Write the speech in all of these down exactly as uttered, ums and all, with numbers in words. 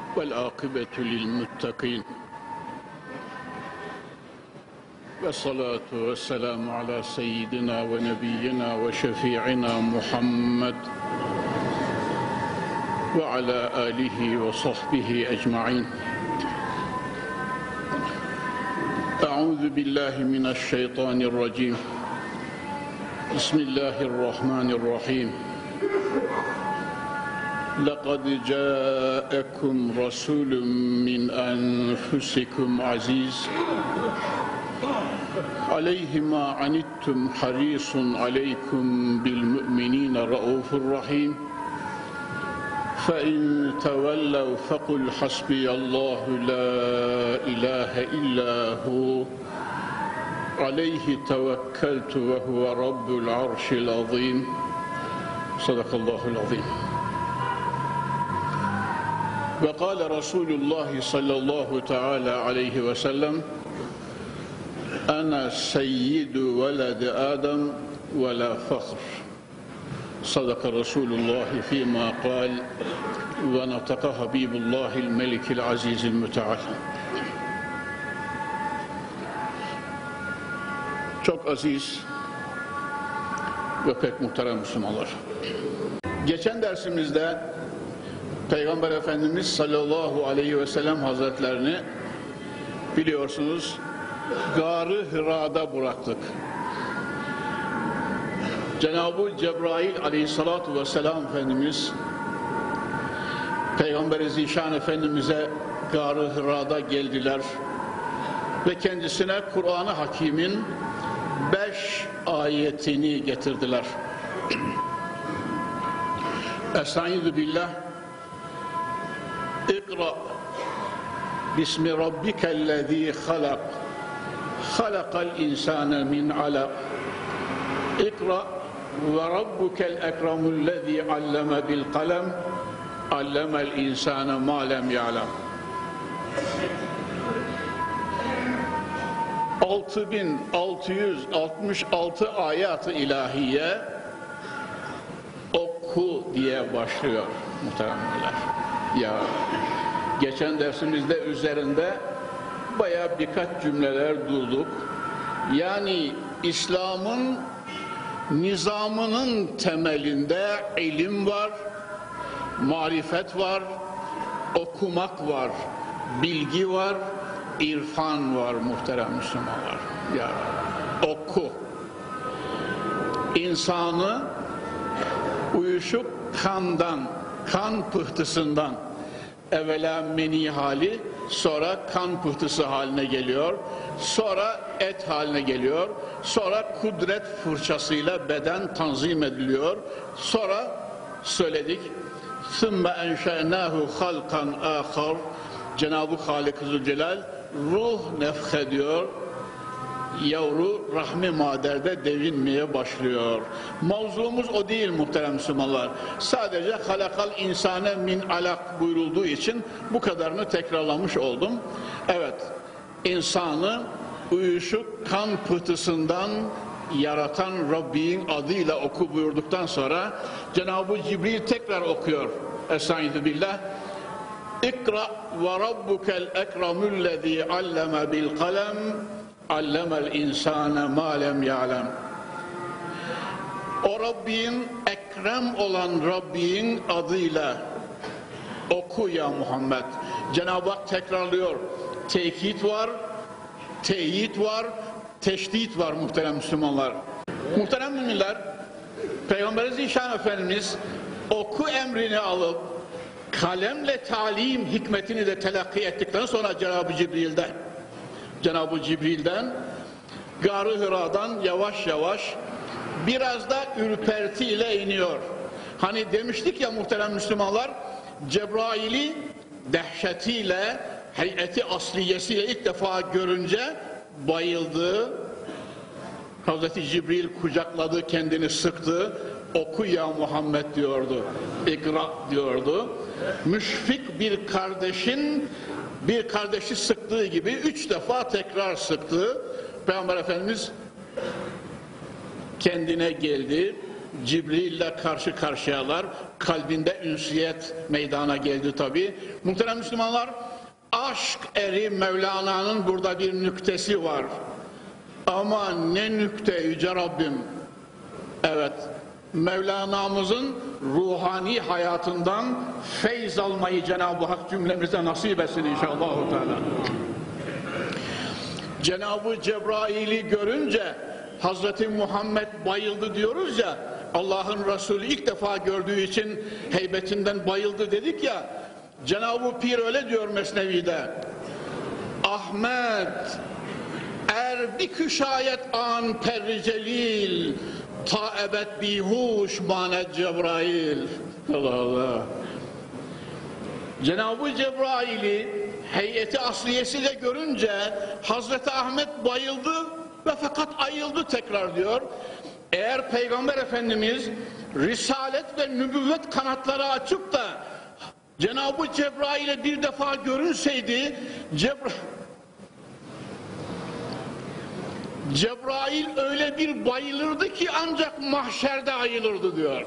والعاقبة للمتقين والصلاة والسلام على سيدنا ونبينا وشفيعنا محمد وعلى آله وصحبه أجمعين. أعوذ بالله من الشيطان الرجيم. بسم الله الرحمن الرحيم. لقد جاءكم رسول من أنفسكم عزيز عليه ما عنتم حريص عليكم بالمؤمنين رؤوف رحيم فإن تولوا فقل حسبي الله لا إله إلا هو عليه توكلت وهو رب العرش العظيم. صدق الله العظيم. وقال رسول الله صلى الله تعالى عليه وسلم أنا سيد ولد آدم ولا فخر. صدق رسول الله فيما قال ونطق حبيب الله الملك العزيز المتعال. Çok aziz ve pek muhterem Müslümanlar. Geçen dersimizde Peygamber Efendimiz sallallahu aleyhi ve sellem hazretlerini biliyorsunuz Gâr-ı Hira'da bıraktık. Cenab-ı Cebrail aleyhissalatu vesselam Efendimiz Peygamber-i Zişan Efendimiz'e Gâr-ı Hira'da geldiler ve kendisine Kur'an-ı Hakîm'in beş ayetini getirdiler. Estaizu billah. İkra bismi rabbikellezî halak halakal insâne min alak İkra ve rabbukel ekremullezî alleme bil kalem allemel insâne mâ lem ya'lem. altı bin altı yüz altmış altı ayat-ı ilahiye oku diye başlıyor muhteremler. Ya geçen dersimizde üzerinde bayağı birkaç cümleler durduk. Yani İslam'ın nizamının temelinde ilim var, marifet var, okumak var, bilgi var, irfan var muhterem Müslümanlar. Ya oku. İnsanı uyuşuk kandan, kan pıhtısından evvela meni hali, sonra kan pıhtısı haline geliyor, sonra et haline geliyor, sonra kudret fırçasıyla beden tanzim ediliyor, sonra söyledik ثُمَّ اَنْشَأْنَاهُ خَلْقًا آخَرٍ Cenab-ı Halik-i Zülcelal ruh nefhediyor, yavru rahmi maderde devinmeye başlıyor. Mevzumuz o değil muhterem Müslümanlar. Sadece halakal insane min alak buyurulduğu için bu kadarını tekrarlamış oldum. Evet, insanı uyuşuk kan pıhtısından yaratan Rabbin adıyla oku buyurduktan sonra Cenab-ı Cibril tekrar okuyor. Estaizu billah. İkra ve rabbukel ekremüllezî alleme bil kalem allemel insâne mâ lem ya'lem. O Rabbin, ekrem olan Rabbin adıyla oku ya Muhammed. Cenab-ı Hak tekrarlıyor. Tekit var, teyit var, teşdit var muhterem Müslümanlar. Muhterem müminler, Peygamber-i Zişan Efendimiz oku emrini alıp kalemle talim hikmetini de telakki ettikten sonra Cenab-ı Cibril'den Cenab-ı Cibril'den Gâr-ı Hira'dan yavaş yavaş biraz da ürpertiyle iniyor. Hani demiştik ya muhterem Müslümanlar, Cebrail'i dehşetiyle, heyeti asliyesiyle ilk defa görünce bayıldı. Hazreti Cibril kucakladı, kendini sıktı. Oku ya Muhammed diyordu. İkra diyordu. Müşfik bir kardeşin bir kardeşi sıktığı gibi üç defa tekrar sıktı. Peygamber Efendimiz kendine geldi. Cibril'le karşı karşıyalar. Kalbinde ünsiyet meydana geldi tabi. Muhterem Müslümanlar, aşk eri Mevlana'nın burada bir nüktesi var. Ama ne nükte Yüce Rabbim. Evet, Mevlana'mızın ruhani hayatından feyz almayı Cenab-ı Hak cümlemize nasip etsin inşallah. Cenab-ı Cebrail'i görünce Hazreti Muhammed bayıldı diyoruz ya, Allah'ın Resulü ilk defa gördüğü için heybetinden bayıldı dedik ya, Cenab-ı Pir öyle diyor Mesnevi'de: Ahmet er bir küşayet an perri celil, ta ebed bihuş manet Cebrail. Allah Allah. Cenab-ı Cebrail'i heyeti asliyesiyle görünce Hazreti Ahmet bayıldı ve fakat ayıldı tekrar diyor. Eğer Peygamber Efendimiz risalet ve nübüvvet kanatları açıp da Cenab-ı Cebrail'e bir defa görünseydi, Cebra Cebrail öyle bir bayılırdı ki ancak mahşerde ayılırdı diyor.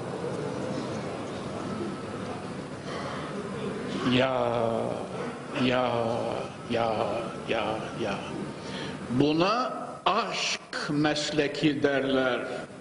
Ya, ya, ya, ya, ya. Buna aşk mesleki derler.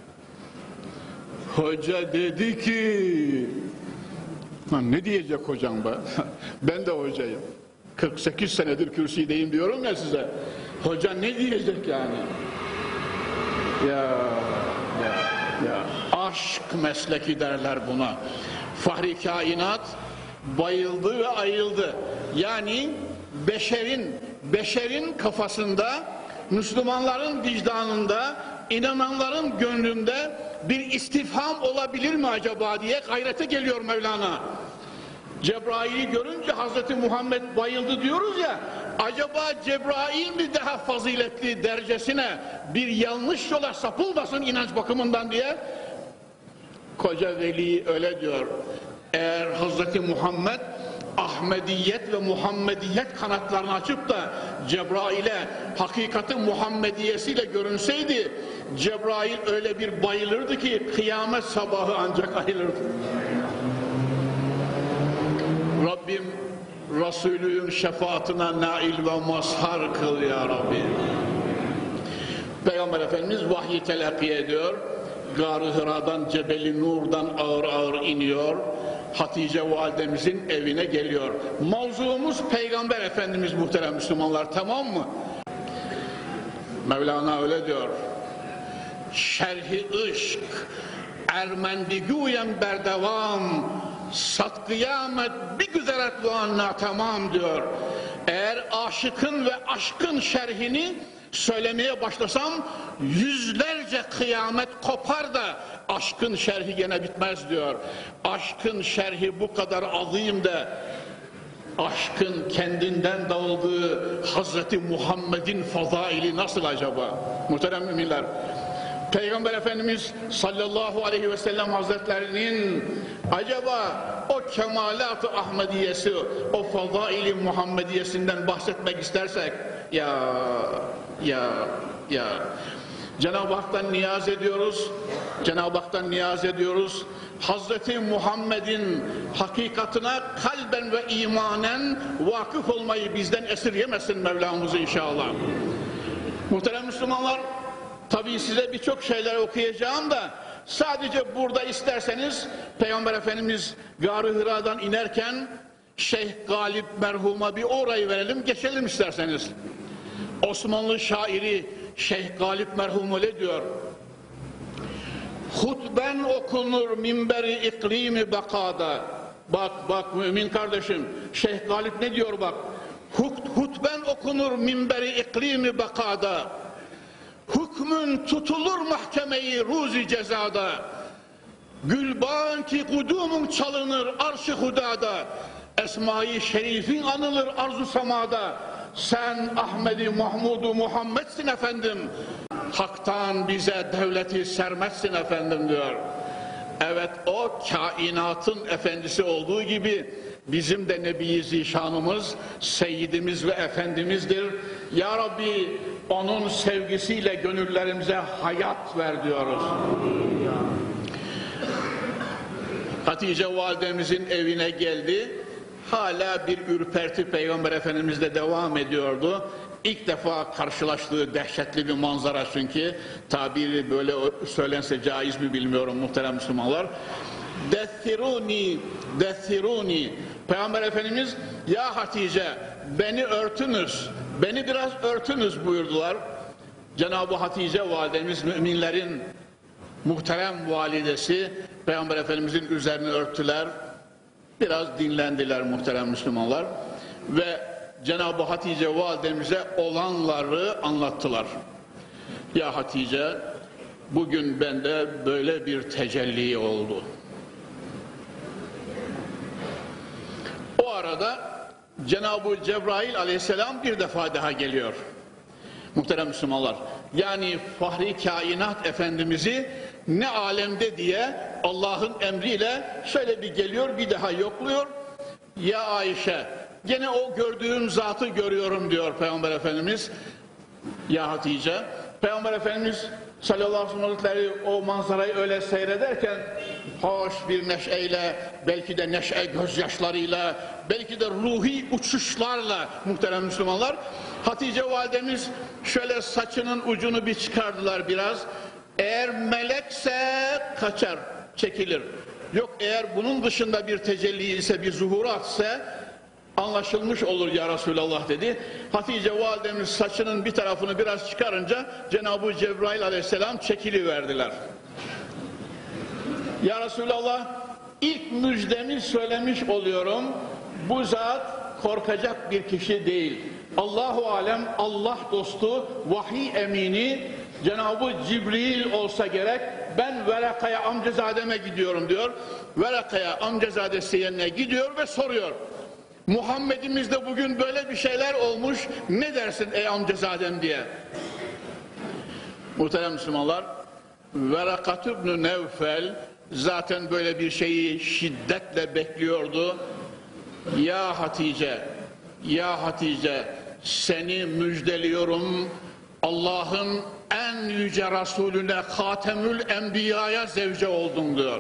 Hoca dedi ki, ne diyecek hocam be? Ben de hocayım. kırk sekiz senedir kürsüdeyim diyorum ya size. Hoca ne diyecek yani? Ya, ya, ya. Aşk mesleki derler buna. Fahri kainat bayıldı ve ayıldı. Yani beşerin, beşerin kafasında, Müslümanların vicdanında, inananların gönlünde bir istifham olabilir mi acaba diye gayrete geliyor Mevlana. Cebrail'i görünce Hazreti Muhammed bayıldı diyoruz ya, acaba Cebrail mi daha faziletli derecesine bir yanlış yola sapılmasın inanç bakımından diye koca veli öyle diyor. Eğer Hazreti Muhammed Ahmediyet ve Muhammediyet kanatlarını açıp da Cebrail'e hakikati Muhammediyesiyle görünseydi, Cebrail öyle bir bayılırdı ki kıyamet sabahı ancak ayılırdı. Rabbim Resulü'nün şefaatine nail ve mazhar kıl ya Rabbi. Peygamber Efendimiz vahyi telakki ediyor. Gar-ı Hira'dan, Cebel-i Nur'dan ağır ağır iniyor. Hatice validemizin evine geliyor. Mavzuumuz Peygamber Efendimiz muhterem Müslümanlar, tamam mı? Mevlana öyle diyor. Şerhi ışk ermendigüyen berdevam sat kıyamet bir güzeret ve anna tamam diyor. Eğer aşıkın ve aşkın şerhini söylemeye başlasam yüzlerce kıyamet kopar da aşkın şerhi gene bitmez diyor. Aşkın şerhi bu kadar azim de aşkın kendinden dağıldığı Hazreti Muhammed'in fazaili nasıl acaba? Muhterem müminler, Peygamber Efendimiz sallallahu aleyhi ve sellem Hazretlerinin acaba o kemalat-ı Ahmediyesi, o fazaili Muhammediyesinden bahsetmek istersek, ya ya ya Cenab-ı Hak'tan niyaz ediyoruz, Cenab-ı Hak'tan niyaz ediyoruz. Hazreti Muhammed'in hakikatine kalben ve imanen vakıf olmayı bizden esirgemesin Mevlamız inşallah. Muhterem Müslümanlar, tabii size birçok şeyler okuyacağım da sadece burada isterseniz Peygamber Efendimiz Gar-ı Hira'dan inerken Şeyh Galip merhuma bir orayı verelim, geçelim isterseniz. Osmanlı şairi Şeyh Galip merhum öyle diyor. Hutben okunur minberi iklimi bakada. Bak bak mümin kardeşim, Şeyh Galip ne diyor bak. Hut, hutben okunur minberi iklimi bakada. Hükmün tutulur mahkemeyi ruzi cezada. Gülban ki kudumun çalınır arş-ı hudada. Esma-i şerifin anılır arzu semada. Sen Ahmedi Mahmudu Muhammed'sin efendim. Hak'tan bize devleti sermezsin efendim diyor. Evet, o kainatın efendisi olduğu gibi bizim de Nebi-i Zişanımız, Seyyidimiz ve Efendimizdir. Ya Rabbi, onun sevgisiyle gönüllerimize hayat ver diyoruz. Hatice validemizin evine geldi. Hala bir ürperti Peygamber Efendimiz'de devam ediyordu. İlk defa karşılaştığı dehşetli bir manzara, çünkü tabiri böyle söylense caiz mi bilmiyorum muhterem Müslümanlar. Dethiruni, dethiruni. Peygamber Efendimiz, ya Hatice beni örtünüz, beni biraz örtünüz buyurdular. Cenab-ı Hatice validemiz, müminlerin muhterem validesi, Peygamber Efendimizin üzerini örttüler. Biraz dinlendiler muhterem Müslümanlar ve Cenab-ı Hatice validemize olanları anlattılar. Ya Hatice, bugün bende böyle bir tecelli oldu. O arada Cenab-ı Cebrail aleyhisselam bir defa daha geliyor. Muhterem Müslümanlar, yani Fahri Kainat Efendimiz'i ne alemde diye Allah'ın emriyle şöyle bir geliyor, bir daha yokluyor. Ya Ayşe, gene o gördüğüm zatı görüyorum diyor Peygamber Efendimiz. Ya Hatice, Peygamber Efendimiz sallallahu aleyhi ve sellem o manzarayı öyle seyrederken hoş bir neşeyle, belki de neşe gözyaşlarıyla, belki de ruhi uçuşlarla muhterem Müslümanlar, Hatice validemiz şöyle saçının ucunu bir çıkardılar biraz. Eğer melekse kaçar, çekilir. Yok eğer bunun dışında bir tecelli ise, bir zuhurat ise anlaşılmış olur ya Resulallah dedi. Hatice validemiz saçının bir tarafını biraz çıkarınca Cenab-ı Cebrail aleyhisselam çekiliverdiler. Ya Resulallah, ilk müjdemi söylemiş oluyorum. Bu zat korkacak bir kişi değil. Allahu alem, Allah dostu, vahiy emini Cenab-ı Cibril olsa gerek. Ben Veraka'ya amcazademe gidiyorum diyor. Veraka'ya amcazadesi yerine gidiyor ve soruyor. Muhammed'imizde bugün böyle bir şeyler olmuş, ne dersin ey amcazadem diye. Muhterem Müslümanlar, Verakat ibn Nevfel zaten böyle bir şeyi şiddetle bekliyordu. Ya Hatice, ya Hatice, seni müjdeliyorum, Allah'ın en yüce Resulüne, Hatemül Enbiya'ya zevce oldun diyor.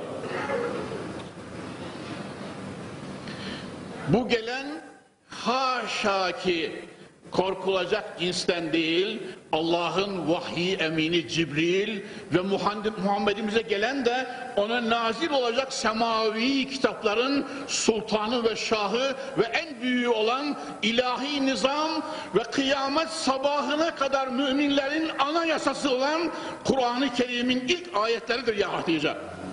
Bu gelen haşa ki korkulacak cinsten değil, Allah'ın vahyi emini Cibril ve Muhammed'imize gelen de ona nazil olacak semavi kitapların sultanı ve şahı ve en büyüğü olan ilahi nizam ve kıyamet sabahına kadar müminlerin anayasası olan Kur'an-ı Kerim'in ilk ayetleridir ya Hatice.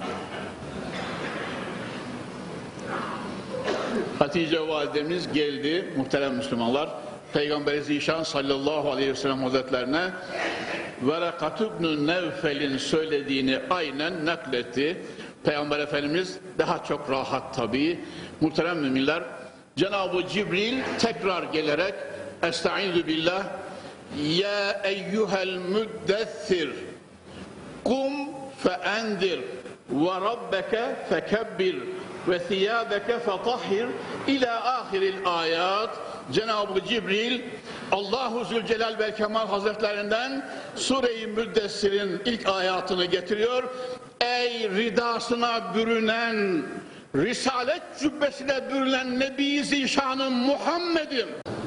Hatice validemiz geldi muhterem Müslümanlar. Peygamber-i Zişan sallallahu aleyhi ve sellem hazretlerine Verakat ibn Nevfel'in söylediğini aynen nakletti. Peygamber Efendimiz daha çok rahat tabii. Muhterem müminler, Cenab-ı Cibril tekrar gelerek Estaizu billah, ya eyyuhel müddessir kum feendir ve rabbeke fekebbir ve thiyâbeke fetahhir ila ahiril ayat. Cenab-ı Cibril Allahu Zülcelal ve Kemal Hazretlerinden Sure-i Müddessir'in ilk ayatını getiriyor. Ey ridasına bürünen, risalet cübbesine bürünen Nebi-i Zişan'ın Muhammed'im,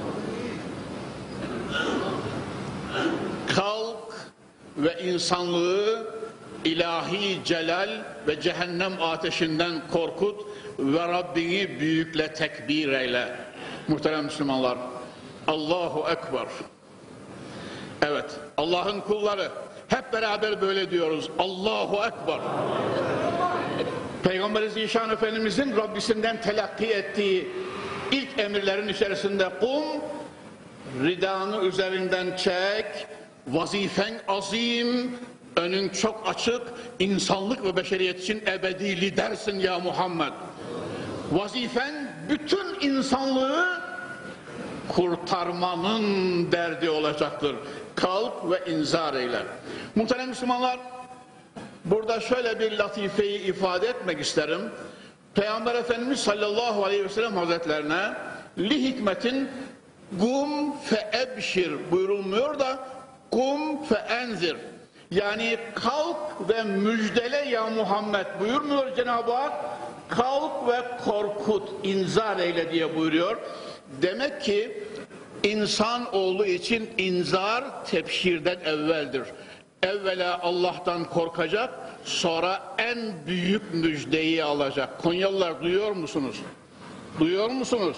kalk ve insanlığı ilahi celal ve cehennem ateşinden korkut ve Rabbini büyükle tekbir eyle. Muhterem Müslümanlar, Allahu Ekber. Evet, Allah'ın kulları hep beraber böyle diyoruz. Allahu Ekber. Peygamber-i Zişan Efendimizin Rabbisinden telakki ettiği ilk emirlerin içerisinde kum, ridanı üzerinden çek, vazifen azim, önün çok açık, insanlık ve beşeriyet için ebedi lidersin ya Muhammed. Vazifen bütün insanlığı kurtarmanın derdi olacaktır. Kalk ve inzar eyle. Muhterem Müslümanlar, burada şöyle bir latifeyi ifade etmek isterim. Peygamber Efendimiz sallallahu aleyhi ve sellem hazretlerine li hikmetin kum fe ebşir buyurulmuyor da kum fe enzir. Yani kalk ve müjdele ya Muhammed buyurmuyor Cenab-ı Hak. kalk ve korkut, inzar eyle diye buyuruyor. Demek ki insan oğlu için inzar tebşirden evveldir. Evvela Allah'tan korkacak, sonra en büyük müjdeyi alacak. Konyalılar duyuyor musunuz? Duyuyor musunuz?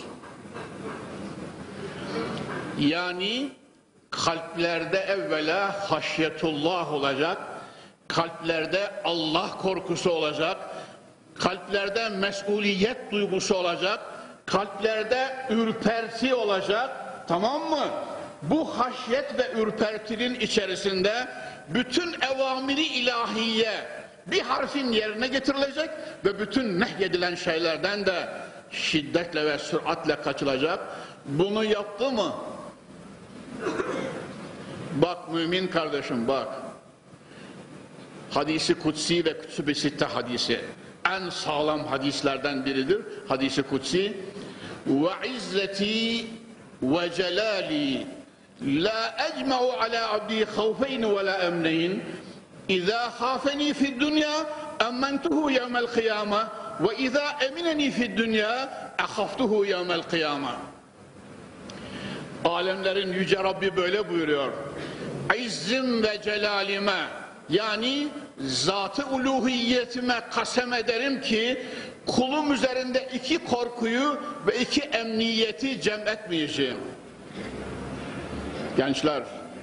Yani kalplerde evvela haşyetullah olacak, kalplerde Allah korkusu olacak, kalplerde mesuliyet duygusu olacak, kalplerde ürperti olacak, tamam mı? Bu haşyet ve ürpertinin içerisinde bütün evamiri ilahiye bir harfin yerine getirilecek ve bütün nehyedilen şeylerden de şiddetle ve süratle kaçılacak. Bunu yaptı mı? Bak mümin kardeşim bak. Hadisi kutsi ve kütüb-i sitte hadisi en sağlam hadislerden biridir. Hadisi kutsi ve izzeti ve celali la ecma'u ala abdi havfeyn ve la emneyn İzâ khâfeni fid dünya emmentuhu yevmel kıyâme ve izâ emineni fid dünya ehaftuhu yevmel kıyâme. Alemlerin yüce Rabbi böyle buyuruyor. İzzim ve celalime, yani zat-ı uluhiyetime kasem ederim ki kulum üzerinde iki korkuyu ve iki emniyeti cem etmeyeceğim. Gençler,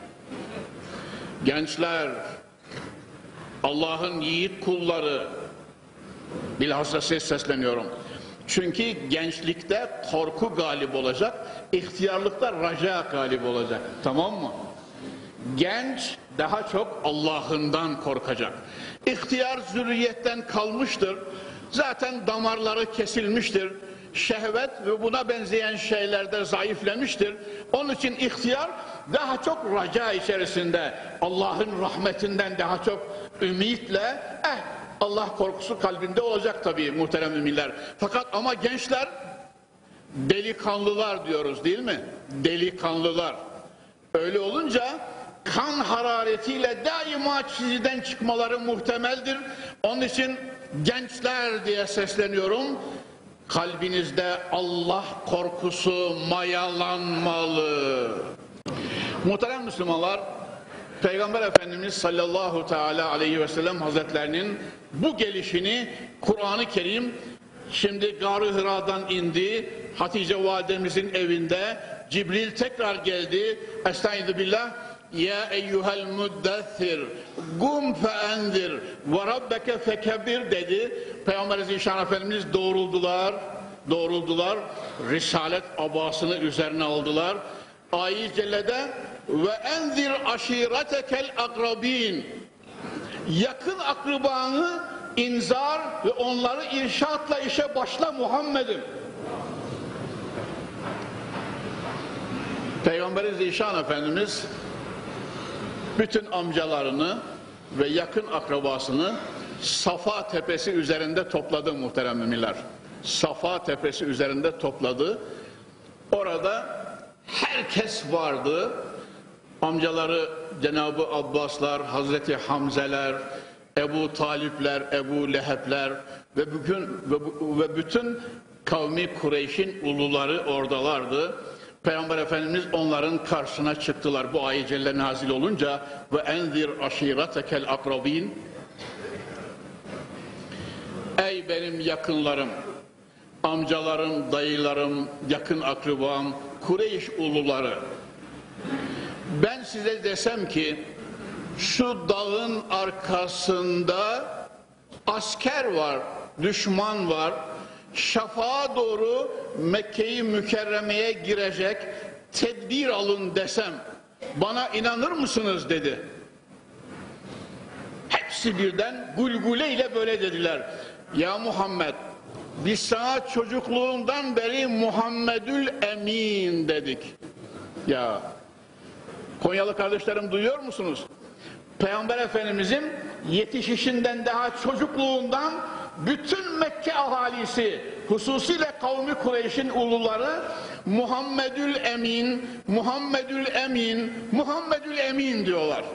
gençler, Allah'ın yiğit kulları, bilhassa size sesleniyorum. Çünkü gençlikte korku galip olacak, ihtiyarlıkta raca galip olacak. Tamam mı? Genç daha çok Allah'ından korkacak. İhtiyar zürriyetten kalmıştır. Zaten damarları kesilmiştir. Şehvet ve buna benzeyen şeylerde zayıflemiştir. Onun için ihtiyar daha çok raca içerisinde, Allah'ın rahmetinden daha çok ümitle, eh Allah korkusu kalbinde olacak tabii muhterem müminler. Fakat ama gençler, delikanlılar diyoruz değil mi? Delikanlılar. Öyle olunca kan hararetiyle daima çizgiden çıkmaları muhtemeldir. Onun için gençler diye sesleniyorum. Kalbinizde Allah korkusu mayalanmalı. Muhterem Müslümanlar, Peygamber Efendimiz sallallahu teala aleyhi ve sellem Hazretlerinin bu gelişini Kur'an-ı Kerim şimdi Gâr-ı Hıra'dan indi, Hatice validemizin evinde Cibril tekrar geldi. Estaizu billah. Ya eyyuhel muddessir gum feendir ve rabbeke fekebbir dedi. Peygamber Zişan Efendimiz doğruldular, doğruldular. Risalet abasını üzerine aldılar. Ayet-i Celle'de ve enzir aşiretekel akrabin, yakın akrabanı inzar ve onları irşatla işe başla Muhammed'im. Peygamber Zişan Efendimiz bütün amcalarını ve yakın akrabasını Safa tepesi üzerinde topladı muhterem müminler. Safa tepesi üzerinde topladı. Orada herkes vardı. Amcaları Cenab-ı Abbaslar, Hazreti Hamzeler, Ebu Talipler, Ebu Lehebler ve bütün ve, ve bütün kavmi Kureyş'in uluları oradalardı. Peygamber Efendimiz onların karşısına çıktılar bu ayet-i celle nazil olunca ve enzir aşiretekel akrabin. Ey benim yakınlarım, amcalarım, dayılarım, yakın akrabam, Kureyş uluları, ben size desem ki şu dağın arkasında asker var, düşman var, şafağa doğru Mekke-i Mükerreme'ye girecek, tedbir alın desem bana inanır mısınız dedi. Hepsi birden gulgule ile böyle dediler. Ya Muhammed, biz sana çocukluğundan beri Muhammedül Emin dedik. Ya Konyalı kardeşlerim duyuyor musunuz? Peygamber Efendimizin yetişişinden daha çocukluğundan bütün Mekke ahalisi, hususiyle kavmi Kureyş'in uluları Muhammedül Emin, Muhammedül Emin, Muhammedül Emin diyorlar.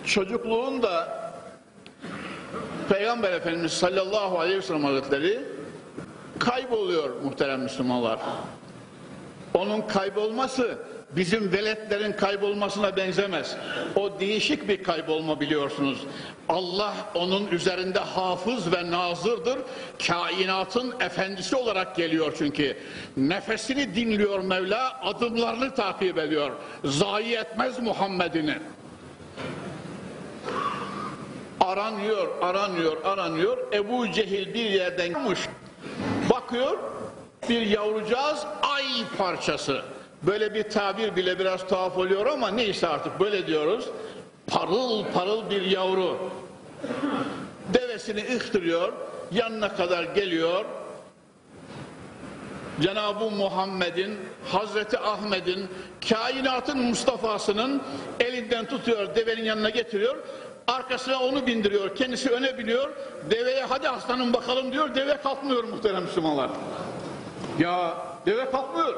Çocukluğunda Peygamber Efendimiz sallallahu aleyhi ve sellem Hazretleri kayboluyor muhterem Müslümanlar. Onun kaybolması bizim veletlerin kaybolmasına benzemez. O değişik bir kaybolma biliyorsunuz. Allah onun üzerinde hafız ve nazırdır. Kainatın efendisi olarak geliyor çünkü. Nefesini dinliyor Mevla, adımlarını takip ediyor. Zayi etmez Muhammed'ini. Aranıyor, aranıyor, aranıyor. Ebu Cehil bir yerden gelmiş. Bakıyor, bir yavrucağız ay parçası. Böyle bir tabir bile biraz tuhaf oluyor ama neyse artık böyle diyoruz. Parıl parıl bir yavru. Devesini ıhtırıyor, yanına kadar geliyor. Cenab-ı Muhammed'in, Hazreti Ahmet'in, kainatın Mustafa'sının elinden tutuyor, devenin yanına getiriyor. Arkasına onu bindiriyor, kendisi öne biniyor. Deveye hadi aslanım bakalım diyor, deve kalkmıyor muhterem Müslümanlar. Ya deve kalkmıyor.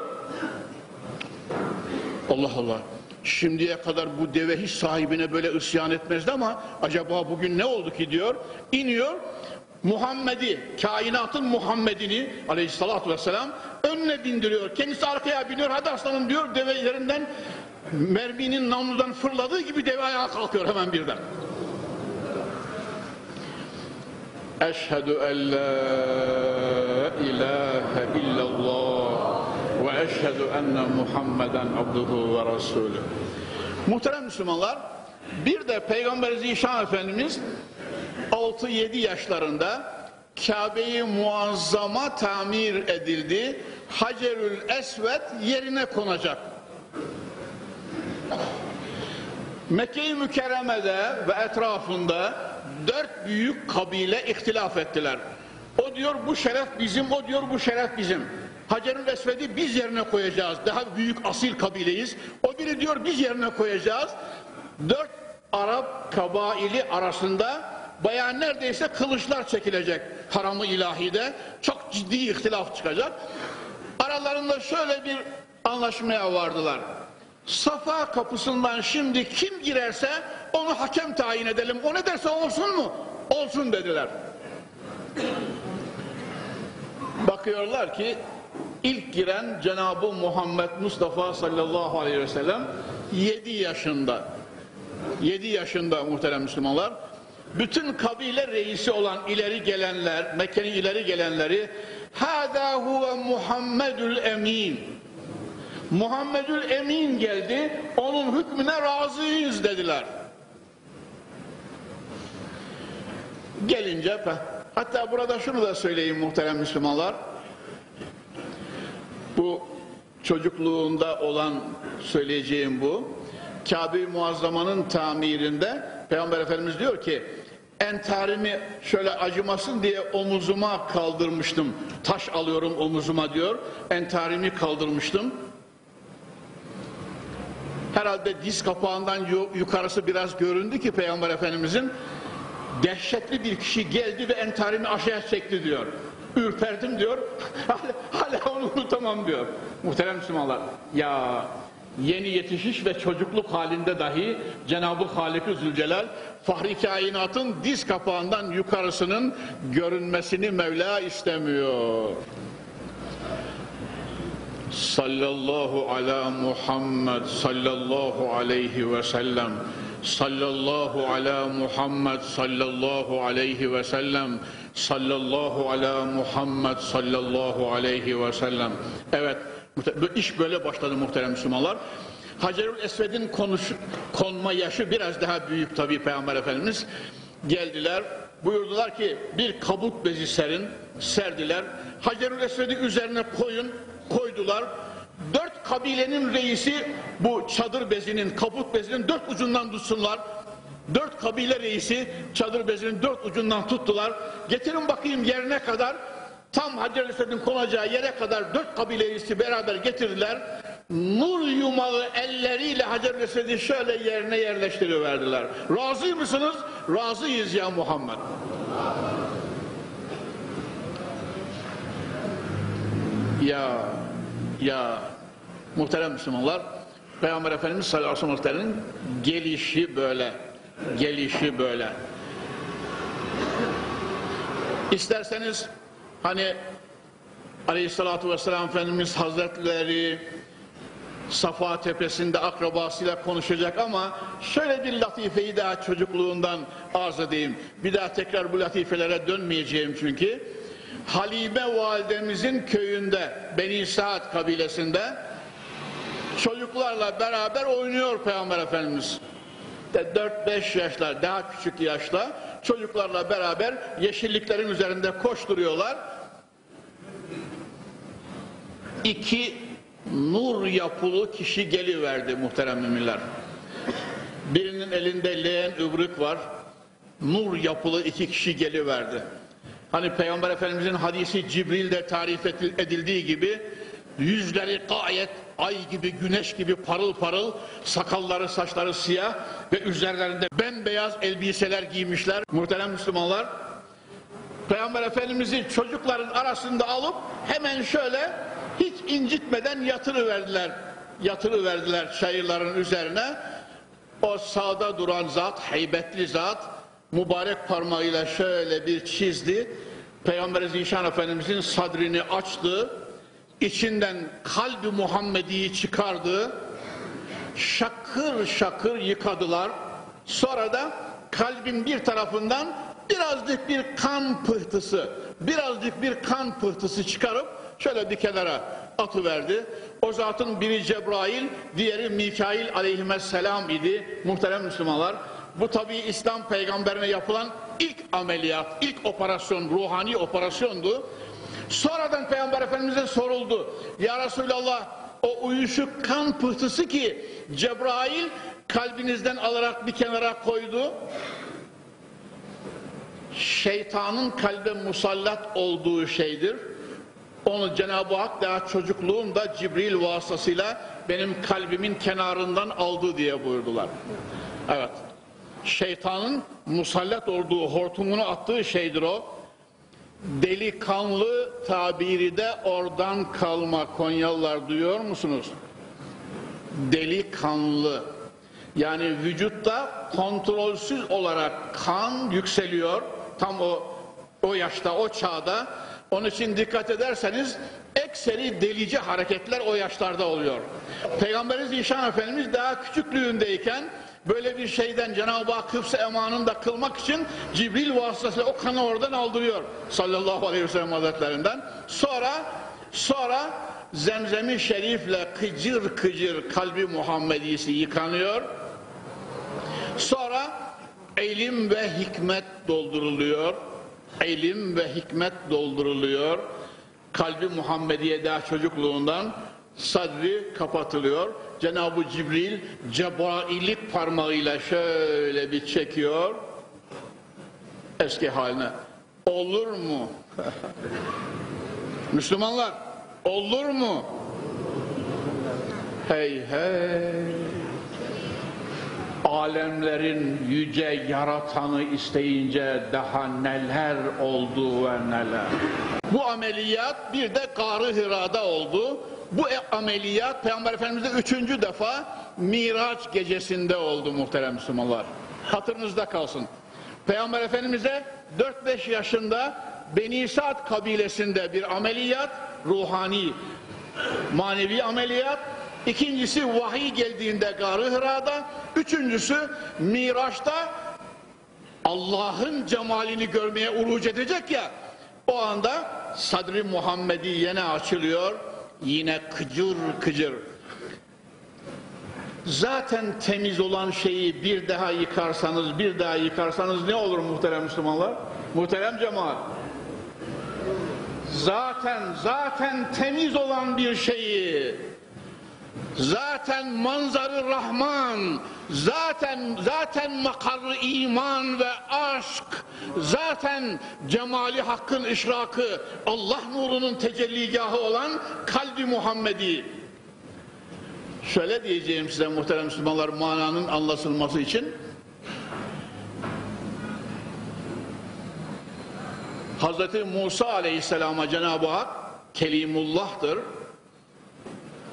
Allah Allah. Şimdiye kadar bu deve hiç sahibine böyle isyan etmezdi ama acaba bugün ne oldu ki diyor. İniyor. Muhammed'i, kainatın Muhammed'ini aleyhissalatü vesselam önüne bindiriyor. Kendisi arkaya biniyor. Hadi aslanım diyor. Deve yerinden merminin namludan fırladığı gibi deve ayağa kalkıyor hemen birden. Eşhedü en la ilahe illallah ve eşhedü enne Muhammeden abduhu ve resulü. Muhterem Müslümanlar, bir de Peygamber Zişan Efendimiz altı yedi yaşlarında Kabe-i Muazzama tamir edildi. Hacerül Esved yerine konacak. Mekke-i Mükerreme'de ve etrafında dört büyük kabile ihtilaf ettiler. O diyor bu şeref bizim, o diyor bu şeref bizim. Hacerül Esved'i biz yerine koyacağız. Daha büyük asil kabileyiz. O biri diyor biz yerine koyacağız. Dört Arap kabaili arasında bayağı neredeyse kılıçlar çekilecek haram-ı ilahide. Çok ciddi ihtilaf çıkacak. Aralarında şöyle bir anlaşmaya vardılar. Safa kapısından şimdi kim girerse onu hakem tayin edelim. O ne derse olsun mu? Olsun dediler. Bakıyorlar ki ilk giren Cenab-ı Muhammed Mustafa sallallahu aleyhi ve sellem yedi yaşında. yedi yaşında muhterem Müslümanlar. Bütün kabile reisi olan ileri gelenler, Mekke'nin ileri gelenleri hâdâ huve Muhammedül Emin. Muhammedül Emin geldi, onun hükmüne razıyız dediler. Gelince, hatta burada şunu da söyleyeyim muhterem Müslümanlar. Bu çocukluğunda olan söyleyeceğim bu. Kabe-i Muazzama'nın tamirinde Peygamber Efendimiz diyor ki entarimi şöyle acımasın diye omuzuma kaldırmıştım. Taş alıyorum omuzuma diyor. Entarimi kaldırmıştım. Herhalde diz kapağından yukarısı biraz göründü ki Peygamber Efendimizin dehşetli bir kişi geldi ve entarimi aşağı çekti diyor. Ürperdim diyor. Hala, hala onu unutamam diyor. Muhterem Müslümanlar. Ya yeni yetişiş ve çocukluk halinde dahi Cenab-ı Halik-i Zülcelal Fahri Kainat'ın diz kapağından yukarısının görünmesini Mevla istemiyor. Sallallahu ala Muhammed sallallahu aleyhi ve sellem. Sallallahu ala Muhammed sallallahu aleyhi ve sellem. Sallallahu ala Muhammed sallallahu aleyhi ve sellem. Evet, iş böyle başladı muhterem Müslümanlar. Hacerül Esved'in konma yaşı biraz daha büyük tabii Peygamber Efendimiz. Geldiler, buyurdular ki bir kabuk bezi serin, serdiler. Hacerül Esved'i üzerine koyun, koydular. Dört kabilenin reisi bu çadır bezinin, kabuk bezinin dört ucundan tutsunlar. Dört kabile reisi çadır bezinin dört ucundan tuttular. Getirin bakayım yerine kadar. Tam Hacer-i Esved'in konacağı yere kadar dört kabile reisi beraber getirdiler. Nur yumağı elleriyle Hacer-i Esved'i şöyle yerine yerleştiriverdiler. Razı mısınız? Razıyız ya Muhammed. Ya ya muhterem Müslümanlar, Peygamber Efendimiz sallallahu aleyhi ve sellem'in gelişi böyle. gelişi böyle. İsterseniz hani Aleyhisselatü Vesselam Efendimiz Hazretleri Safa Tepesi'nde akrabasıyla konuşacak ama şöyle bir latifeyi daha çocukluğundan arz edeyim. Bir daha tekrar bu latifelere dönmeyeceğim çünkü. Halime validemizin köyünde, Beni Saad kabilesinde çocuklarla beraber oynuyor Peygamber Efendimiz. dört beş yaşlar, daha küçük yaşta çocuklarla beraber yeşilliklerin üzerinde koşturuyorlar. İki nur yapılı kişi geliverdi muhterem müminler. Birinin elinde leğen übrük var. Nur yapılı iki kişi geliverdi. Hani Peygamber Efendimizin hadisi Cibril'de tarif edildiği gibi yüzleri gayet ay gibi, güneş gibi parıl parıl, sakalları, saçları siyah ve üzerlerinde bembeyaz elbiseler giymişler. Muhterem Müslümanlar, Peygamber Efendimiz'i çocukların arasında alıp hemen şöyle hiç incitmeden yatırıverdiler. Yatırıverdiler çayırların üzerine. O sağda duran zat, heybetli zat, mübarek parmağıyla şöyle bir çizdi. Peygamber Zişan Efendimizin sadrini açtı. İçinden kalbi Muhammedi'yi çıkardı. Şakır şakır yıkadılar. Sonra da kalbin bir tarafından birazcık bir kan pıhtısı, birazcık bir kan pıhtısı çıkarıp şöyle bir kenara atıverdi. O zatın biri Cebrail, diğeri Mikail aleyhisselam idi. Muhterem Müslümanlar, bu tabi İslam peygamberine yapılan ilk ameliyat, ilk operasyon, ruhani operasyondu. Sonradan Peygamber Efendimiz'e soruldu. Ya Resulallah, o uyuşuk kan pıhtısı ki Cebrail kalbinizden alarak bir kenara koydu, şeytanın kalbe musallat olduğu şeydir. Onu Cenab-ı Hak daha çocukluğumda Cibril vasıtasıyla benim kalbimin kenarından aldı diye buyurdular. Evet. Şeytanın musallat olduğu, hortumunu attığı şeydir o. Delikanlı tabiri de oradan kalma. Konyalılar duyuyor musunuz? Delikanlı. Yani vücutta kontrolsüz olarak kan yükseliyor. Tam o o yaşta, o çağda. Onun için dikkat ederseniz ekseri delice hareketler o yaşlarda oluyor. Peygamberimiz Zişan Efendimiz daha küçüklüğündeyken böyle bir şeyden Cenab-ı Hak hıfz-ı emanını da kılmak için Cibril vasıtasıyla o kanı oradan aldırıyor sallallahu aleyhi ve sellem hazretlerinden. Sonra sonra Zemzem-i Şerif'le kıcır kıcır kalbi Muhammedisi yıkanıyor. Sonra ilim ve hikmet dolduruluyor. İlim ve hikmet dolduruluyor. Kalbi Muhammediye daha çocukluğundan sadri kapatılıyor. Cenab-ı Cibril Cebrail'lik parmağıyla şöyle bir çekiyor. Eski haline. Olur mu? Müslümanlar, olur mu? Hey hey! Alemlerin yüce yaratanı isteyince daha neler oldu ve neler. Bu ameliyat bir de Gâr-ı Hira'da oldu. Bu ameliyat Peygamber Efendimiz'de üçüncü defa Miraç gecesinde oldu muhterem Müslümanlar. Hatırınızda kalsın. Peygamber Efendimiz'e dört beş yaşında Beni Saad kabilesinde bir ameliyat, ruhani, manevi ameliyat. İkincisi vahiy geldiğinde Gâr-ı Hira'da, üçüncüsü Miraç'ta Allah'ın cemalini görmeye uruç edecek ya, o anda sadri Muhammedi yine açılıyor, yine kıcır kıcır. Zaten temiz olan şeyi bir daha yıkarsanız, bir daha yıkarsanız ne olur muhterem Müslümanlar? Muhterem cemaat. Zaten, zaten temiz olan bir şeyi, zaten manzarı Rahman, zaten zaten makarı iman ve aşk, zaten cemali hakkın işrakı, Allah nurunun tecelligahı olan kalbi Muhammedi. Şöyle diyeceğim size muhterem Müslümanlar, mananın anlaşılması için. Hazreti Musa Aleyhisselam'a Cenab-ı Hak Kelimullah'tır.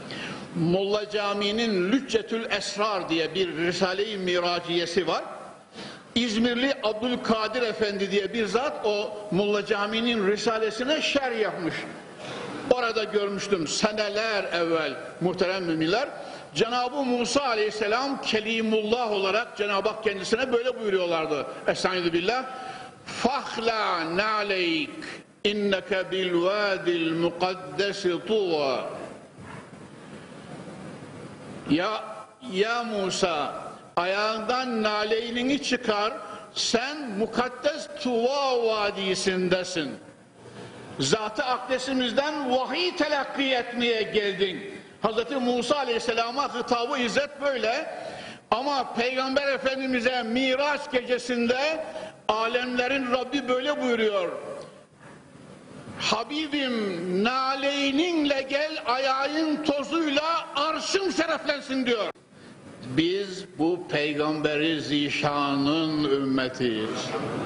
Molla Camii'nin Lüccetül Esrar diye bir Risale-i Miraciyesi var. İzmirli Abdülkadir Efendi diye bir zat o Molla Camii'nin risalesine şerh yapmış. Orada görmüştüm seneler evvel muhterem müminler. Cenab-ı Musa Aleyhisselam Kelimullah olarak Cenab-ı Hak kendisine böyle buyuruyorlardı. Estaizu billah. Fahla na'leyk inneke bil vadil mukaddesi tuva. Ya ya Musa, ayağından naleynini çıkar, sen mukaddes Tuva vadisindesin. Zat-ı akdesimizden vahiy telakki etmeye geldin. Hazreti Musa Aleyhisselam'a hitabı izzet böyle. Ama Peygamber Efendimiz'e Miraç gecesinde alemlerin Rabbi böyle buyuruyor. Habibim naleyninle gel, ayağın tozuyla arşım şereflensin diyor. Biz bu Peygamberi Zişan'ın ümmetiyiz.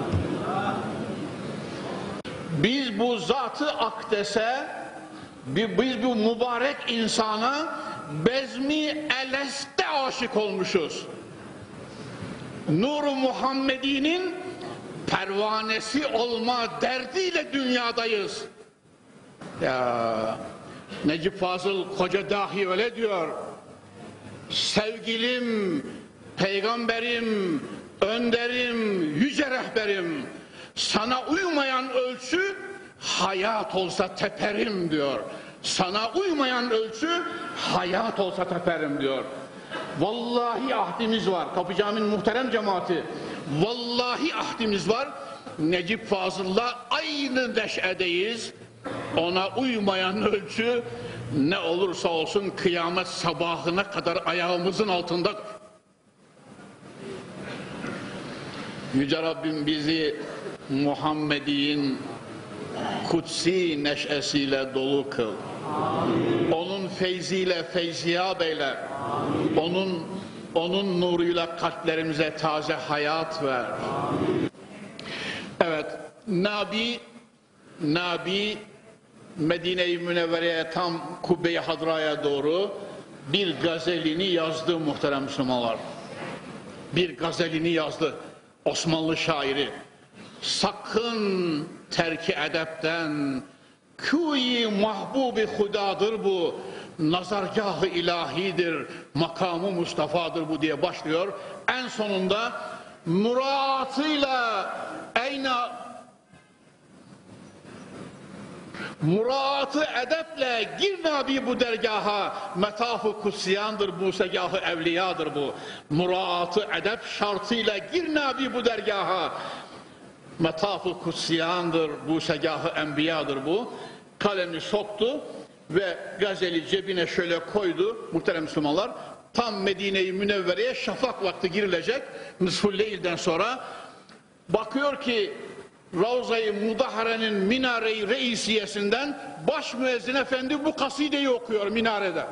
Biz bu Zat-ı Akdes'e, biz bu mübarek insana bezmi eleste aşık olmuşuz. Nur-u Muhammedi'nin pervanesi olma derdiyle dünyadayız. Ya Necip Fazıl Koca dahi öyle diyor. Sevgilim, peygamberim, önderim, yüce rehberim, sana uymayan ölçü hayat olsa teperim diyor. Sana uymayan ölçü hayat olsa teperim diyor. Vallahi ahdimiz var. Kapı Camii'nin muhterem cemaati. Vallahi ahdimiz var. Necip Fazıl'la aynı neşedeyiz. Ona uymayan ölçü ne olursa olsun kıyamet sabahına kadar ayağımızın altında. Yüce Rabbim bizi Muhammed'in kutsi neşesiyle dolu kıl. Onun feyziyle feyziyab eyle. Onun onun nuruyla kalplerimize taze hayat ver. Evet, Nabi Nabi Medine-i Münevvere'ye tam Kubbe-i Hadra'ya doğru bir gazelini yazdı muhterem Müslümanlar. Bir gazelini yazdı Osmanlı şairi. Sakın terki edepten, kûyi mahbubi hudadır bu, nazargâh-ı ilahidir, makamı Mustafa'dır bu diye başlıyor. En sonunda muraatıyla eyna muraatı edeple gir Nabi bu dergaha, metaf-ı kutsiyandır bu, segah-ı evliyadır bu. Muraatı edep şartıyla gir Nabi bu dergaha, metaf-ı kutsiyandır bu, segah-ı enbiyadır bu. Kalemi soktu ve gazeli cebine şöyle koydu muhterem Müslümanlar. Tam Medine-i Münevvere'ye şafak vakti girilecek, Nısful Leyl'den sonra bakıyor ki Ravza-i Mudahare'nin minare-i reisiyesinden baş müezzin efendi bu kasideyi okuyor minarede.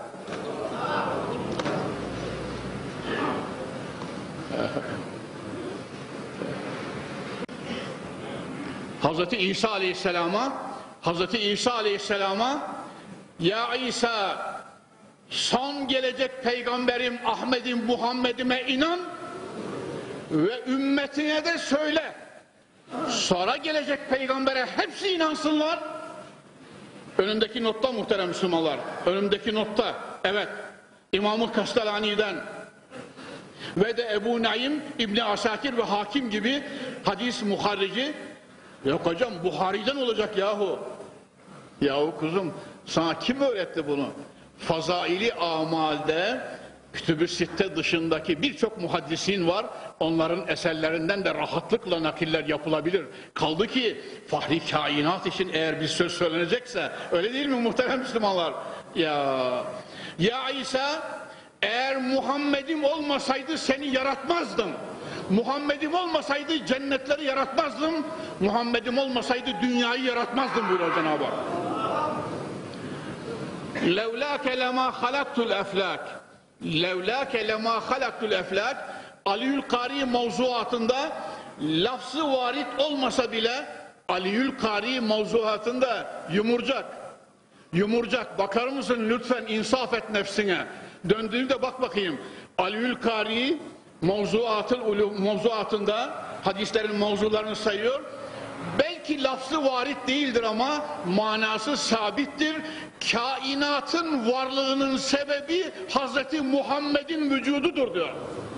Hazreti İsa Aleyhisselam'a Hazreti İsa Aleyhisselam'a ya İsa, son gelecek peygamberim Ahmet'im Muhammed'ime inan ve ümmetine de söyle. Sonra gelecek peygambere hepsi inansınlar. Önündeki notta muhterem Müslümanlar. Önündeki notta. Evet. İmam-ı Kastalani'den ve de Ebu Naim İbni Asakir ve Hakim gibi hadis muharrici. Yok hocam Buhari'den olacak yahu. Yahu kuzum sana kim öğretti bunu? Fazaili amalde Kütüb-ü Sitte dışındaki birçok muhaddisin var. Onların eserlerinden de rahatlıkla nakiller yapılabilir. Kaldı ki fahri kainat için eğer bir söz söylenecekse, öyle değil mi muhterem Müslümanlar? Ya ya İsa, eğer Muhammed'im olmasaydı seni yaratmazdım. Muhammed'im olmasaydı cennetleri yaratmazdım. Muhammed'im olmasaydı dünyayı yaratmazdım buyuruyor Cenab-ı Hak. Levlâke lemâ halaktul eflâk. Levlâke lemâ halaktul eflâk. Aliül Kari mevzuatında lafzı varit olmasa bile Aliül Kari mevzuatında yumurcak. Yumurcak. Bakar mısın lütfen, insaf et nefsine. Döndüğünde bak bakayım. Aliül Kari mevzuatın mevzuatında hadislerin mevzularını sayıyor. Belki lafzı varit değildir ama manası sabittir. Kainatın varlığının sebebi Hazreti Muhammed'in vücududur diyor.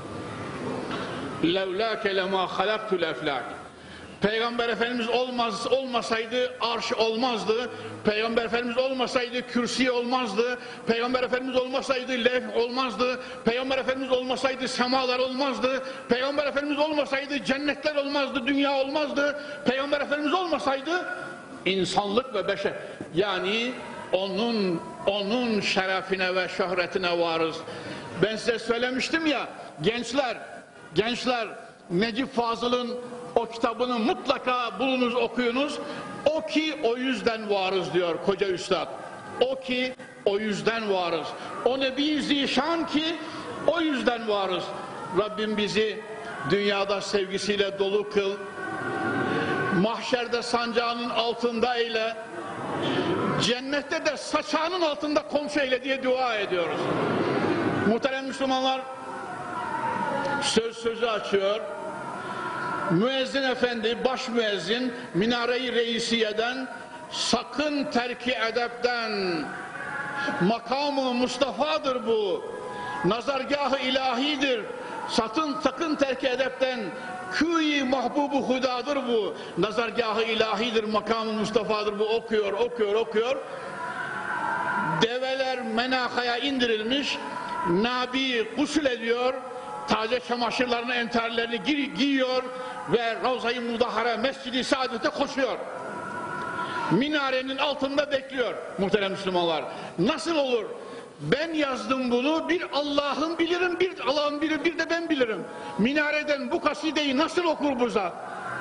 Levlâke lemâ halaktul eflâk. Peygamber Efendimiz olmaz, olmasaydı arş olmazdı. Peygamber Efendimiz olmasaydı kürsi olmazdı. Peygamber Efendimiz olmasaydı levh olmazdı. Peygamber Efendimiz olmasaydı semalar olmazdı. Peygamber Efendimiz olmasaydı cennetler olmazdı, dünya olmazdı. Peygamber Efendimiz olmasaydı insanlık ve beşer. Yani onun onun şerefine ve şöhretine varız. Ben size söylemiştim ya, gençler, gençler Necip Fazıl'ın o kitabını mutlaka bulunuz, okuyunuz. O ki o yüzden varız diyor koca üstad. O ki o yüzden varız. O Nebi Zişan ki o yüzden varız. Rabbim bizi dünyada sevgisiyle dolu kıl. Mahşerde sancağının altında eyle. Cennette de saçağının altında komşu eyle diye dua ediyoruz. Muhterem Müslümanlar, söz sözü açıyor. Müezzin efendi, baş müezzin minare-i reisiyeden sakın terki edepten, makamı Mustafa'dır bu, nazargahı ilahidir, sakın sakın terki edepten, kûyi mahbubu hudadır bu, nazargahı ilahidir, makamı Mustafa'dır bu, okuyor okuyor okuyor. Develer menakaya indirilmiş, Nabi gusül ediyor, taze çamaşırlarını, enterlerini giy giyiyor ve Ravza-i Mudahhara Mescid-i Saadet'e koşuyor. Minarenin altında bekliyor muhterem Müslümanlar. Nasıl olur? Ben yazdım bunu, bir Allah'ım bilirim, bir Allah'ım bilir, bir de ben bilirim. Minareden bu kasideyi nasıl okur bu zat?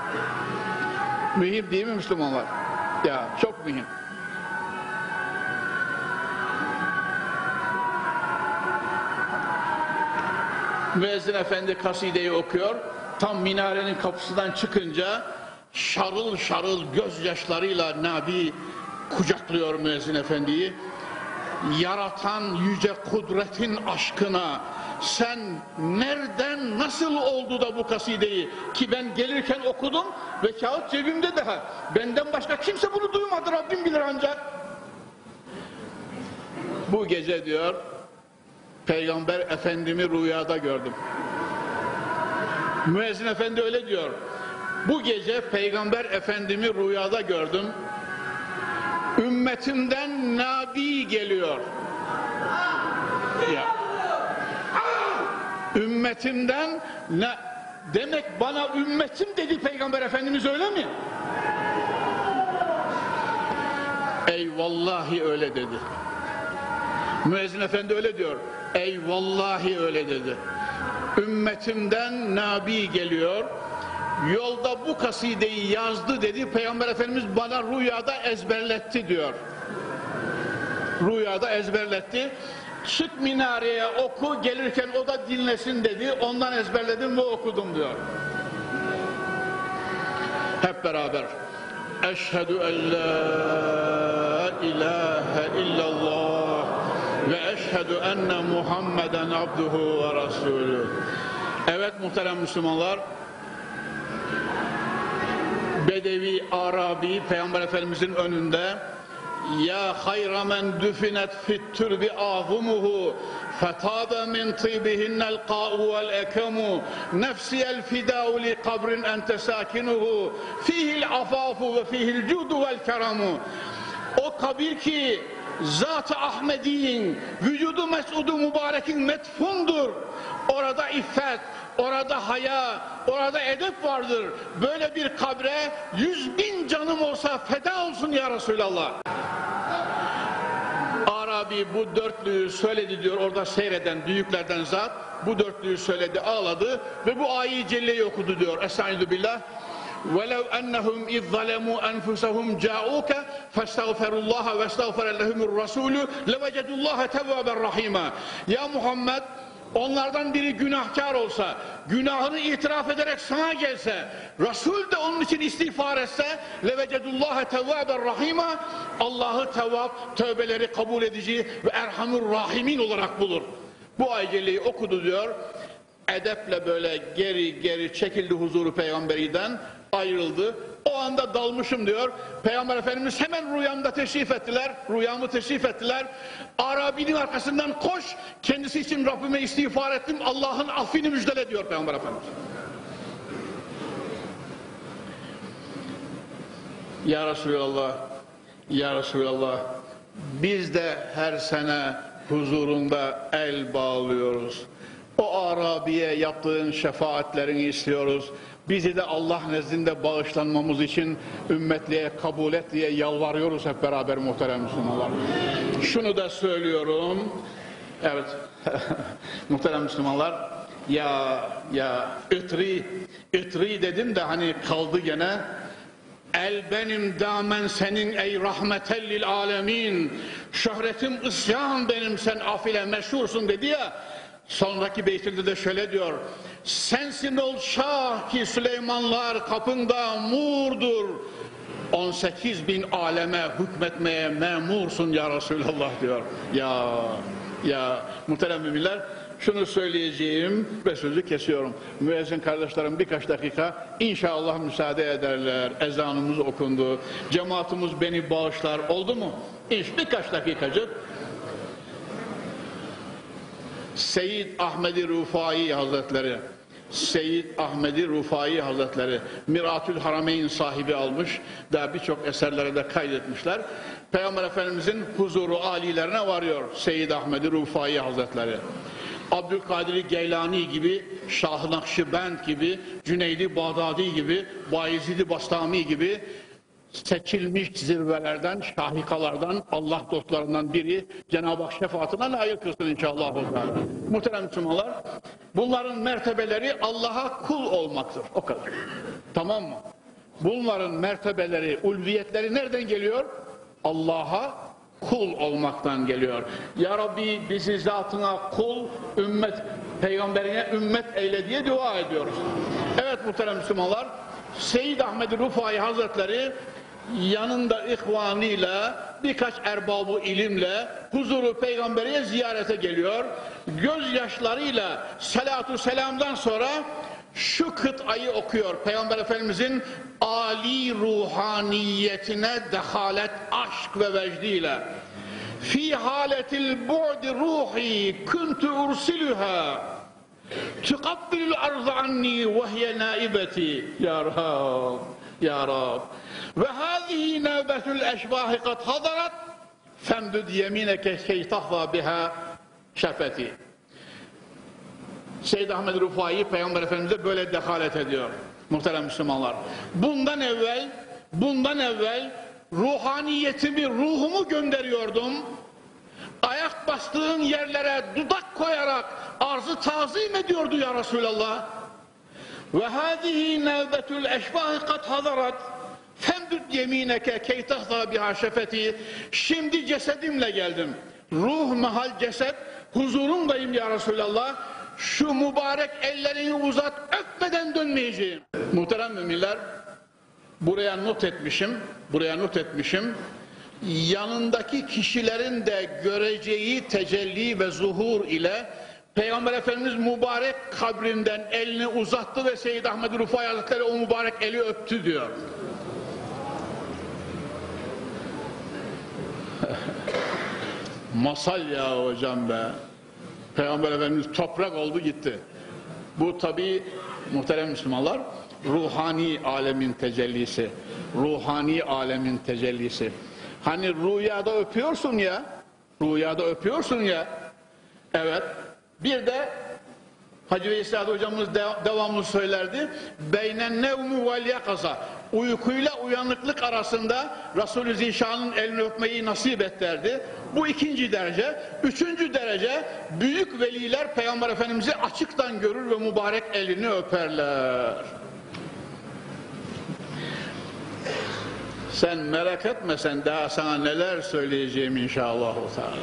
Mühim değil mi Müslümanlar? Ya çok mühim. Müezzin efendi kasideyi okuyor. Tam minarenin kapısından çıkınca şarıl şarıl gözyaşlarıyla Nabi kucaklıyor müezzin efendiyi. Yaratan yüce kudretin aşkına sen nereden, nasıl oldu da bu kasideyi, ki ben gelirken okudum ve kağıt cebimde daha, benden başka kimse bunu duymadı, Rabbim bilir ancak. Bu gece diyor Peygamber Efendimi rüyada gördüm. Müezzin efendi öyle diyor. Bu gece Peygamber Efendimi rüyada gördüm. Ümmetimden Nabi geliyor. Ya. Ümmetimden ne demek, bana ümmetim dedi Peygamber Efendimiz, öyle mi? Ey vallahi öyle dedi. Müezzin efendi öyle diyor. Ey vallahi öyle dedi. Ümmetimden Nabi geliyor. Yolda bu kasideyi yazdı dedi. Peygamber Efendimiz bana rüyada ezberletti diyor. Rüyada ezberletti. Çık minareye oku, gelirken o da dinlesin dedi. Ondan ezberledim ve okudum diyor. Hep beraber. Eşhedü en la ilahe illallah ve eşhedü enne Muhammeden abduhu ve rasulü. Evet muhterem Müslümanlar, Bedevi, Arabi Peygamber Efendimizin önünde ya hayra men düfinet fit türbi ahumuhu fetabe min tibihinnel qa'u vel ekemu nefsiyel fidâu li kabrin ente sakinuhu fihil afafu ve fihil cudu vel keramu. O kabir ki Zat-ı Ahmedi'nin vücudu mes'udu mübarekin metfundur. Orada iffet, orada haya, orada edep vardır. Böyle bir kabre yüz bin canım olsa feda olsun ya Resulallah. Arabi bu dörtlüyü söyledi diyor, orada seyreden büyüklerden zat bu dörtlüyü söyledi, ağladı ve bu ayet-i celleyi okudu diyor. Estaizu billah. وَلَوْ أَنَّهُمْ اِذْ ظَلَمُوا أَنْفُسَهُمْ جَاءُوكَ فَاسْتَغْفَرُوا اللّٰهَ وَاسْتَغْفَرَ لَهُمُ الرَّسُولُ لَوَجَدُوا اللّٰهَ تَوَّابًا رَحِيمًا. Ya Muhammed, onlardan biri günahkar olsa, günahını itiraf ederek sana gelse, Resul de onun için istiğfar etse, levecedullaha tevvaben rahima, Allah'ı tevvab, tövbeleri kabul edici ve erhamur rahimin olarak bulur. Bu ayet-i celleyi okudu diyor. edeple böyle geri geri çekildi huzuru Peygamberi'den, ayrıldı. O anda dalmışım diyor. Peygamber Efendimiz hemen rüyamda teşrif ettiler. Rüyamı teşrif ettiler. Arabi'nin arkasından koş, kendisi için Rabbime istiğfar ettim, Allah'ın affini müjdele diyor Peygamber Efendimiz. Ya Resulallah, Ya Resulallah, biz de her sene huzurunda el bağlıyoruz. O Arabi'ye yaptığın şefaatlerini istiyoruz. Bizi de Allah nezdinde bağışlanmamız için ümmetliğe kabul et diye yalvarıyoruz hep beraber muhterem Müslümanlar. Şunu da söylüyorum. Evet, muhterem Müslümanlar, ya ya ütri, ütri dedim de hani kaldı gene. El benim damen senin ey rahmetellil alemin. Şöhretim isyan benim, sen afile meşhursun dedi ya. Sonraki beytinde de şöyle diyor. Sensin ol şah ki Süleymanlar kapında murdur. on sekiz bin aleme hükmetmeye memursun ya Resulallah diyor. Ya ya muhterem müminler, şunu söyleyeceğim ve sözü kesiyorum. Müezzin kardeşlerim birkaç dakika inşallah müsaade ederler. Ezanımız okundu. Cemaatimiz beni bağışlar, oldu mu? İş birkaç dakikacık. Seyyid Ahmed-i Rufai Hazretleri, Seyyid Ahmed-i Rufai Hazretleri Miratül Harameyn sahibi almış, daha birçok eserlere de kaydetmişler. Peygamber Efendimizin huzuru alilerine varıyor Seyyid Ahmed-i Rufai Hazretleri. Abdülkadir Geylani gibi, Şah-ı Nakşibend gibi, Cüneydi Bağdadi gibi, Bayezid-i Bastami gibi seçilmiş zirvelerden, şahikalardan, Allah dostlarından biri Cenab-ı Hak şefaatine layık kılsın inşallah. Muhterem Müslümanlar, bunların mertebeleri Allah'a kul olmaktır. O kadar. Tamam mı? Bunların mertebeleri, ulviyetleri nereden geliyor? Allah'a kul olmaktan geliyor. Ya Rabbi bizi zatına kul, ümmet, peygamberine ümmet eyle diye dua ediyoruz. Evet muhterem Müslümanlar, Seyyid Ahmed Rufai Hazretleri yanında ihvanıyla, birkaç erbabı ilimle huzuru peygamberiye ziyarete geliyor. Gözyaşlarıyla salatu selamdan sonra şu kıtayı okuyor. Peygamber Efendimizin âli ruhaniyetine dehalet, aşk ve vecdiyle. Fî hâletil bu'di ruhi kuntu ursiluha tukabbilul arzu anni ve hiye naibeti. Ya Rab, Ya Rab. Ve hâzihi nâbetul eşbâhi kad hadarat femdud yemineke key tahva biha şefeti. Seyyid Ahmed Rufai Peygamber Efendimiz'e böyle dehalet ediyor muhterem Müslümanlar. Bundan evvel, bundan evvel ruhaniyetimi, ruhumu gönderiyordum. Ayak bastığın yerlere dudak koyarak arzı tazim ediyordu ya Resulallah. Ve hâzihi nevbetul eşbâhi kad hadarat femdud yemineke key tahza biha şefeti. Şimdi cesedimle geldim. Ruh mahal ceset, huzurundayım ya Resulallah. Şu mübarek ellerini uzat, öpmeden dönmeyeceğim. Muhterem müminler, buraya not etmişim, buraya not etmişim. Yanındaki kişilerin de göreceği tecelli ve zuhur ile Peygamber Efendimiz mübarek kabrinden elini uzattı ve Seyyid Ahmed Rufai Hazretleri o mübarek eli öptü diyor. Masal ya hocam be. Peygamber Efendimiz toprak oldu gitti. Bu tabi muhterem Müslümanlar ruhani alemin tecellisi. Ruhani alemin tecellisi. Hani rüyada öpüyorsun ya, rüyada öpüyorsun ya, evet, bir de Hacı Veysel hocamız de, devamlı söylerdi, beynen nevmu vel yakaza, uykuyla uyanıklık arasında Resulü Zişan'ın elini öpmeyi nasip et derdi. Bu ikinci derece. Üçüncü derece, büyük veliler Peygamber Efendimiz'i açıktan görür ve mübarek elini öperler. Sen merak etmesen daha sana neler söyleyeceğim inşallah.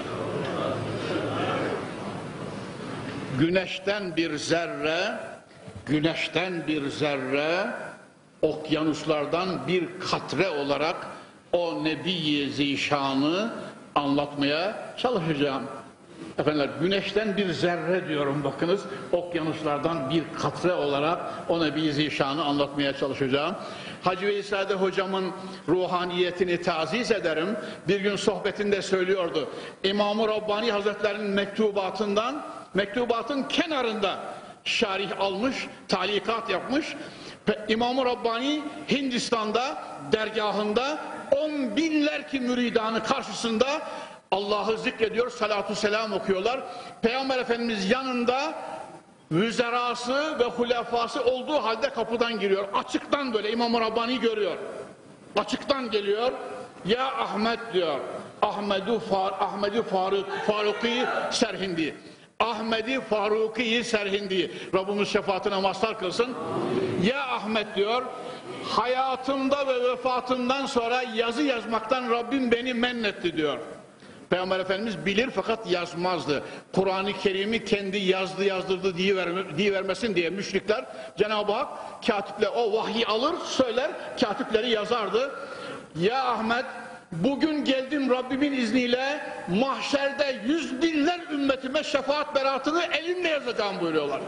Güneşten bir zerre, güneşten bir zerre, okyanuslardan bir katre olarak o Nebi-i Zişan'ı anlatmaya çalışacağım. Efendiler, güneşten bir zerre diyorum bakınız, okyanuslardan bir katre olarak ona bir zişanı anlatmaya çalışacağım. Hacı Veysade hocamın ruhaniyetini taziz ederim. Bir gün sohbetinde söylüyordu. İmam-ı Rabbani Hazretleri'nin mektubatından, mektubatın kenarında şarih almış, talikat yapmış. İmam-ı Rabbani Hindistan'da, dergahında on binler ki müridanı karşısında Allah'ı zikrediyor, salatu selam okuyorlar. Peygamber Efendimiz yanında vüzerası ve hulefası olduğu halde kapıdan giriyor. Açıktan böyle İmam-ı Rabbani görüyor. Açıktan geliyor. Ya Ahmet diyor. Ahmedu Far Ahmedu Faruk Faruki Serhindi. Ahmedi Faruki Serhindi. Rabbimiz şefaatine mazhar kılsın. Ya Ahmet diyor. Hayatımda ve vefatımdan sonra yazı yazmaktan Rabbim beni mennetti diyor. Peygamber Efendimiz bilir fakat yazmazdı. Kur'an-ı Kerim'i kendi yazdı yazdırdı diye, verme, diye vermesin diye müşrikler, Cenab-ı Hak katiple o vahyi alır söyler, katipleri yazardı. Ya Ahmet, bugün geldim Rabbimin izniyle mahşerde yüz binler ümmetime şefaat beratını elimle yazacağım buyuruyorlar.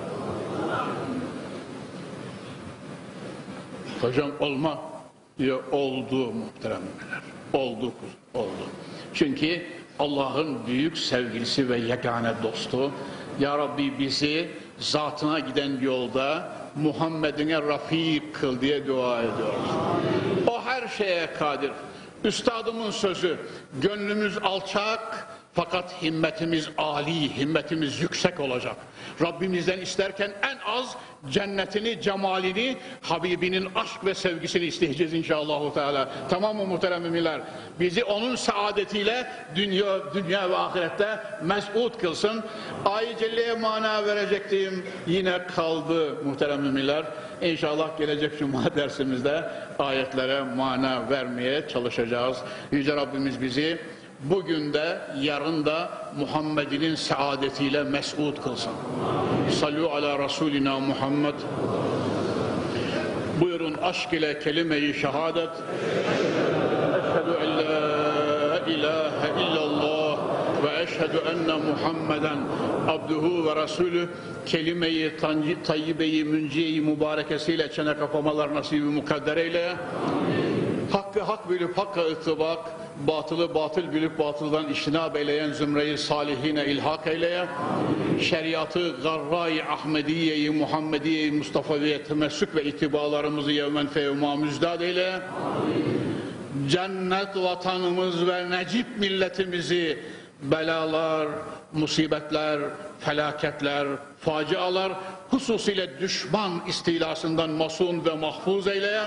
Hocam olma diyor, oldu muhteremler, oldu oldu. Çünkü Allah'ın büyük sevgilisi ve yegane dostu, Ya Rabbi bizi zatına giden yolda Muhammed'ine rafik kıl diye dua ediyoruz. O her şeye kadir. Üstadımın sözü, gönlümüz alçak fakat himmetimiz âli, himmetimiz yüksek olacak. Rabbimizden isterken en az cennetini, cemalini, Habibinin aşk ve sevgisini isteyeceğiz inşallah Teala. Tamam mı muhterem müminler? Bizi onun saadetiyle dünya, dünya ve ahirette mes'ud kılsın. Ay-ı Celle'ye mana verecektim, yine kaldı muhterem müminler. İnşallah gelecek Cuma dersimizde ayetlere mana vermeye çalışacağız. Yüce Rabbimiz bizi bugün de yarın da Muhammed'in saadetiyle mes'ud kılsın. Sallu ala Resulina Muhammed. Buyurun aşk ile kelime-i şehadet. Eşhedü en la ilahe illallah ve eşhedü enne Muhammeden abduhu ve resulü. Kelime-i tayyibe-i münciye-i mübarekesiyle çene kapamalar nasibi mukadder eyle. Hakkı hak bilip hakka ıttibak, batılı batıl bilip batıldan iştinab eyleyen zümreyi salihine ilhak eyleye, şeriatı garra-i Ahmediye-i Muhammediye-i Mustafa'ya temessük ve itibalarımızı yevmen fevma müzdad eyleye, cennet vatanımız ve necip milletimizi belalar, musibetler, felaketler, facialar, hususiyle düşman istilasından masun ve mahfuz eyleye,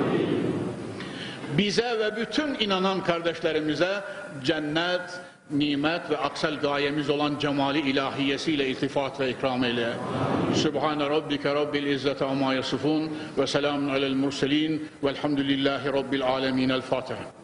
bize ve bütün inanan kardeşlerimize cennet, nimet ve aksel gayemiz olan cemali ilahiyesiyle iltifat ve ikram eyle. Sübhane Rabbike Rabbil İzzeti amma yasifun ve selamun alel murselin velhamdülillahi Rabbil alemin. El Fatiha.